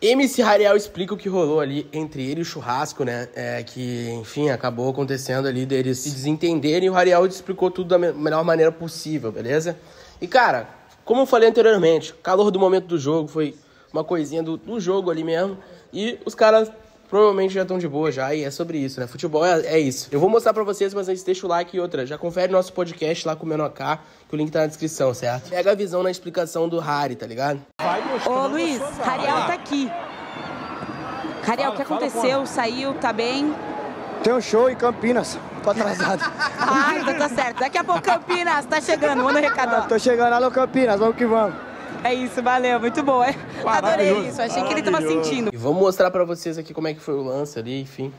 MC Rariel explica o que rolou ali entre ele e o Churrasco, né? Que, enfim, acabou acontecendo ali deles se desentenderem e o Rariel explicou tudo da melhor maneira possível, beleza? E, cara, como eu falei anteriormente, o calor do momento do jogo foi uma coisinha do jogo ali mesmo. E os caras provavelmente já estão de boa já, e é sobre isso, né? Futebol é isso. Eu vou mostrar pra vocês, mas antes deixa o like e outra. Já confere nosso podcast lá com o Menocá, que o link tá na descrição, certo? Pega a visão na explicação do Harry, tá ligado? Ô Luiz, Rariel tá aqui. Rariel, o que aconteceu? Saiu, tá bem? Tem um show em Campinas, tô atrasado. Então tá certo. Daqui a pouco Campinas tá chegando, manda um recado. Tô chegando, alô Campinas, vamos que vamos. É isso, valeu, muito bom. Adorei isso, achei que ele tava sentindo. E vamos mostrar pra vocês aqui como é que foi o lance ali, enfim.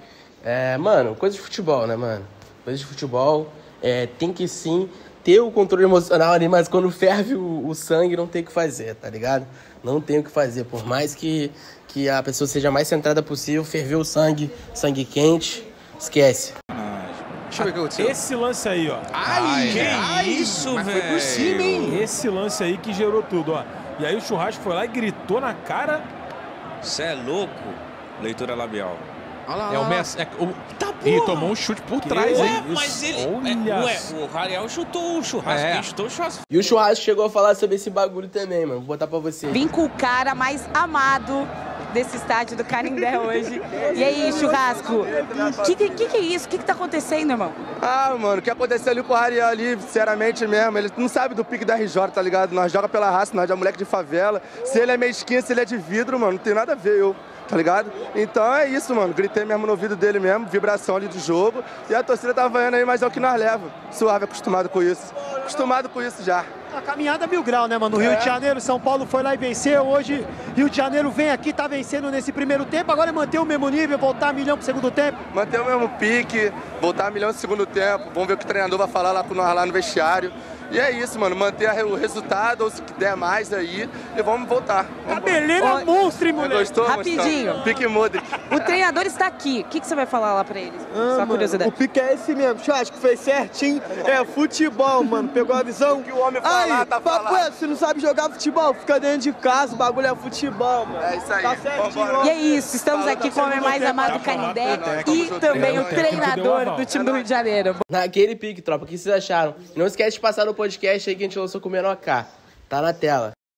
Mano, coisa de futebol, né, mano? Coisa de futebol, tem que sim ter o controle emocional ali, mas quando ferve o sangue não tem o que fazer, tá ligado? Não tem o que fazer, por mais que a pessoa seja mais centrada possível, ferveu o sangue quente, esquece. Deixa eu ver o que aconteceu. Esse lance aí, ó. Que isso, velho. Foi por cima, hein? Esse lance aí que gerou tudo, ó. E aí o Churrasco foi lá e gritou na cara. Cê é louco. Leitura labial. Olha lá. O Messi. Tá, e tomou um chute por trás, hein? Mas ele... o Rariel chutou o Churrasco. Quem chutou o Churrasco. E o Churrasco chegou a falar sobre esse bagulho também, mano. Vou botar pra vocês. Vim com o cara mais amado desse estádio do Canindé hoje. E aí, Churrasco, que é isso? O que tá acontecendo, irmão? Mano, o que aconteceu ali com o Rariel ali, sinceramente mesmo, ele não sabe do pique da RJ, tá ligado? Nós joga pela raça, nós é moleque de favela. Se ele é mesquinho, se ele é de vidro, mano, não tem nada a ver, tá ligado? Então é isso, mano, gritei mesmo no ouvido dele mesmo, vibração ali do jogo. E a torcida tá vaiando aí, mas é o que nós leva. Suave, acostumado com isso. Acostumado com isso já. A caminhada mil graus, né, mano? No Rio de Janeiro, São Paulo foi lá e venceu. Hoje, Rio de Janeiro vem aqui, tá vencendo nesse primeiro tempo. Agora é manter o mesmo nível, voltar a milhão pro segundo tempo. Manter o mesmo pique, voltar a milhão no segundo tempo. Vamos ver o que o treinador vai falar lá com nós lá no vestiário. E é isso, mano, manter o resultado, ou se der mais aí, e vamos voltar. Cabeleira monstro, hein, moleque? Gostou? Rapidinho. Pique Modric. O treinador está aqui. O que você vai falar lá pra eles? Só curiosidade. O pique é esse mesmo, Churrasco fez certinho. É futebol, mano. Pegou a visão? O que o homem fala, tá falando. Se não sabe jogar futebol, fica dentro de casa, o bagulho é futebol, mano. É isso aí. Tá certinho. E é isso, estamos aqui com o homem mais amado do Canindé e também o treinador do time do Rio de Janeiro. Naquele pique, tropa, o que vocês acharam? Não esquece de passar no podcast aí que a gente lançou com o Menocá. Tá na tela.